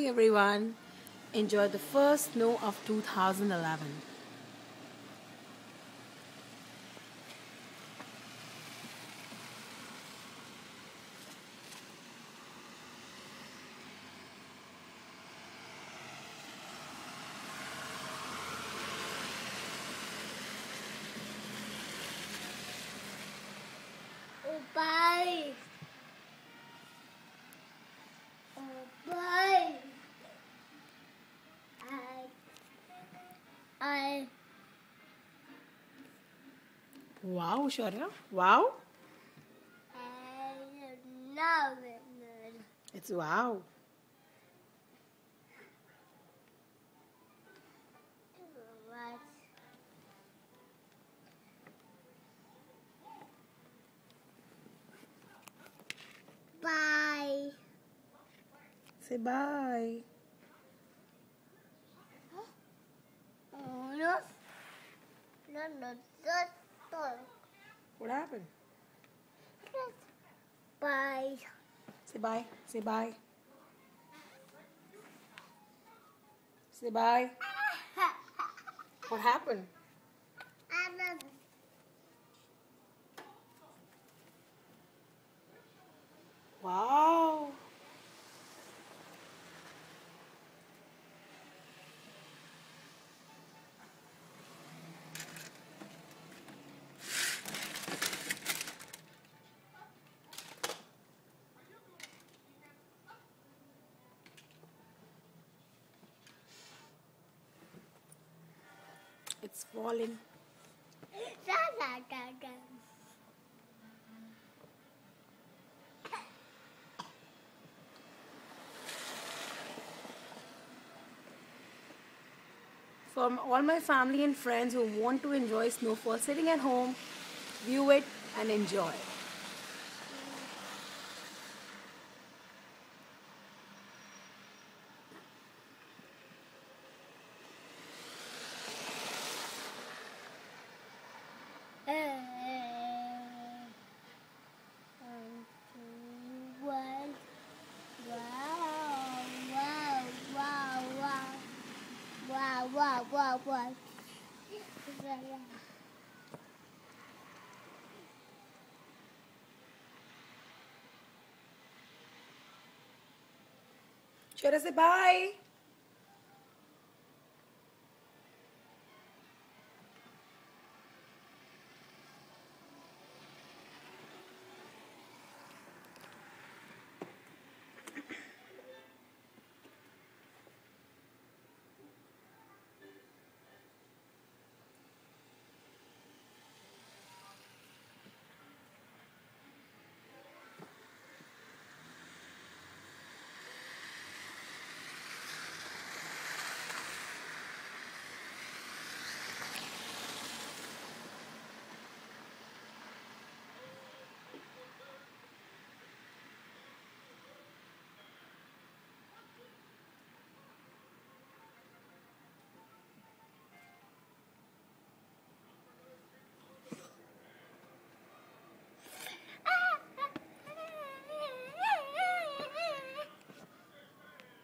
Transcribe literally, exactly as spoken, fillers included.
Hi everyone. Enjoy the first snow of two thousand eleven. Oh, bye. Oh, bye. I, I, Wow, Shaurya. Wow. I love it. It's wow. What? Bye. Say bye. Oh, no. No, no, just don't. What happened? Bye. Say bye. Say bye. Say bye. What happened? I'm Wow. It's falling. For all my family and friends who want to enjoy snowfall sitting at home, view it and enjoy. One. Wow, wow, wow, wow. Wow, wow, wow, wow. Shaurya, say bye.